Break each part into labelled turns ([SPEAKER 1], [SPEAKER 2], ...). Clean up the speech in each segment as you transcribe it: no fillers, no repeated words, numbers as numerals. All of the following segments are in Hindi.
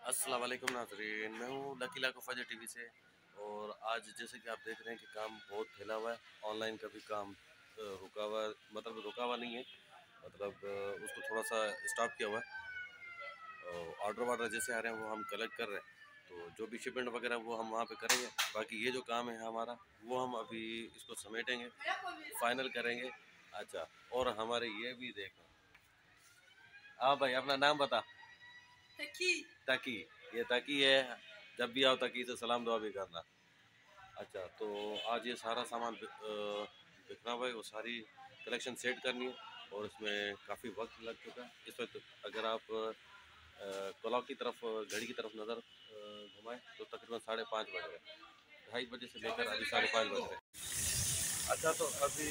[SPEAKER 1] अस्सलाम वालेकुम नाज़रीन, मैं हूँ लकी लाको फजर टीवी से। और आज जैसे कि आप देख रहे हैं कि काम बहुत फैला हुआ है। ऑनलाइन का भी काम रुका हुआ है, मतलब रुका हुआ नहीं है, मतलब उसको थोड़ा सा स्टॉप किया हुआ है। और ऑर्डर वार्डर जैसे आ रहे हैं वो हम कलेक्ट कर रहे हैं, तो जो भी शिपमेंट वगैरह वो हम वहाँ पे करेंगे। बाकी ये जो काम है हमारा वो हम अभी इसको समेटेंगे, फाइनल करेंगे। अच्छा, और हमारे ये भी देखो। हाँ भाई, अपना नाम बता। तकी। तकी, ये तकी है। जब भी आओ तकी से सलाम दुआ भी करना। अच्छा, तो आज ये सारा सामान बिखरा हुआ है, वो सारी कलेक्शन सेट करनी है और इसमें काफ़ी वक्त लग चुका है इस वक्त। अगर आप क्लॉक की तरफ, घड़ी की तरफ नज़र घुमाएं तो तकरीबन 5:30 बज रहे हैं। 2:30 बजे से लेकर अभी 5:30 बज रहे हैं। अच्छा, तो अभी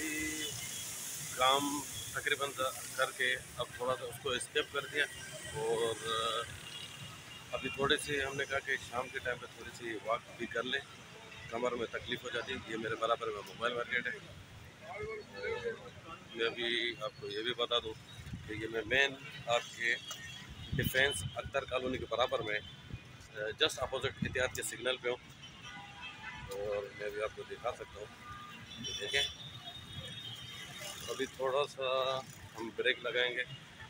[SPEAKER 1] काम तकरीबन करके अब थोड़ा सा उसको स्किप कर दिया। और अभी थोड़ी सी हमने कहा कि शाम के टाइम पे थोड़ी सी वॉक भी कर लें, कमर में तकलीफ़ हो जाती है। ये मेरे बराबर में मोबाइल मार्केट है। और मैं भी आपको ये भी बता दूं कि ये मैं मेन आपके डिफेंस अख्तर कॉलोनी के बराबर में जस्ट अपोजिट एहतियात के सिग्नल पे हूँ। और मैं भी आपको दिखा सकता हूँ, देखें। अभी थोड़ा सा हम ब्रेक लगाएंगे,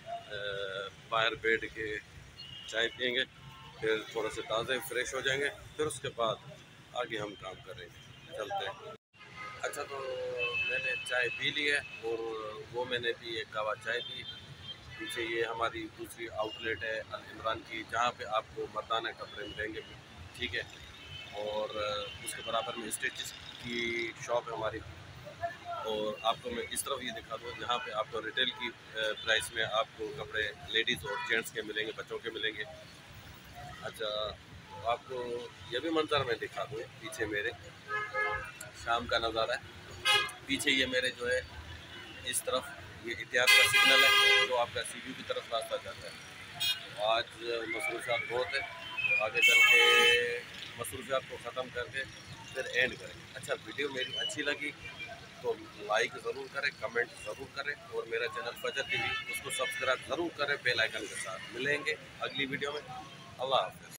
[SPEAKER 1] बाहर बैठ के चाय पियेंगे, फिर थोड़ा से ताज़े फ्रेश हो जाएंगे, फिर उसके बाद आगे हम काम करेंगे, चलते हैं। अच्छा, तो मैंने चाय पी ली है और वो मैंने भी एक कवा चाय पी। पीछे ये हमारी दूसरी आउटलेट है अल इमरान की, जहाँ पे आपको मर्दाना कपड़े मिलेंगे, ठीक है। और उसके बराबर में स्टिचेस की शॉप है हमारी। और आपको मैं इस तरफ ये दिखा दूँ, यहाँ पे आपको रिटेल की प्राइस में आपको कपड़े लेडीज़ और जेंट्स के मिलेंगे, बच्चों के मिलेंगे। अच्छा, तो आपको ये भी मंजर में दिखा दूँ, पीछे मेरे शाम का नज़ारा है। पीछे ये मेरे जो है इस तरफ ये इतिहास का सिग्नल है, जो आपका सीयू की तरफ रास्ता जाता है। आज मसरूफियात बहुत है, तो आगे चल के मसरूफियात को ख़त्म करके फिर एंड करें। अच्छा, वीडियो मेरी अच्छी लगी तो लाइक ज़रूर करें, कमेंट ज़रूर करें, और मेरा चैनल फजर टीवी उसको सब्सक्राइब ज़रूर करें बेल आइकन के साथ। मिलेंगे अगली वीडियो में। अल्लाह हाफ़िज़।